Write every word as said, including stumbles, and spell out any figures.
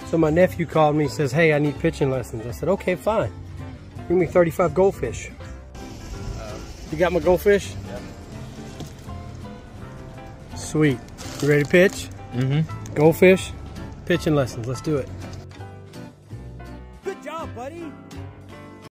So my nephew called me and says, hey, I need pitching lessons. I said, okay, fine. Bring me thirty-five goldfish. Uh, you got my goldfish? Yeah. Sweet. You ready to pitch? Mm-hmm. Goldfish, pitching lessons. Let's do it. Good job, buddy.